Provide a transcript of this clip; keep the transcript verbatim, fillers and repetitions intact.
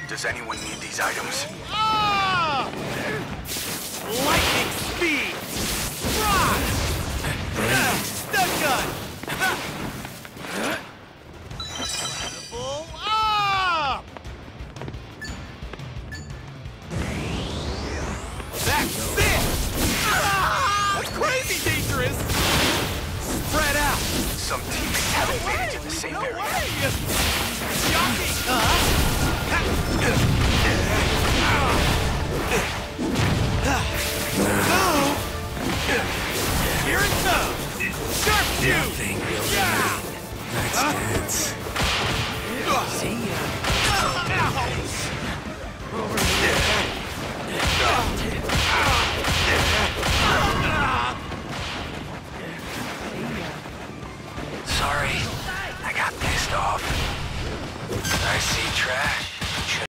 Does anyone need these items? Ah! Lightning speed! Rock! Stun gun! Level up! That's it! Ah! Crazy dangerous! Spread out! Some teammates haven't made it to the same No area. way! Jockey! Uh-huh.